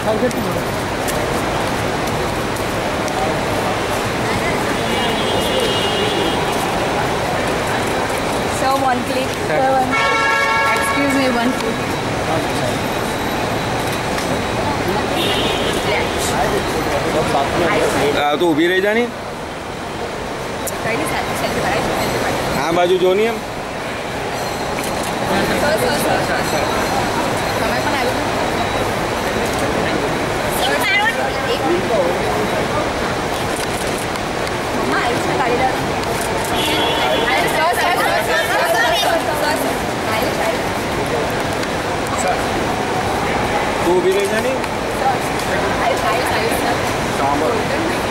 So one click. Excuse me, one click. तो ऊभी रही जानी हाँ बाजू जो नहीं हम तू भी ले जानी सांबर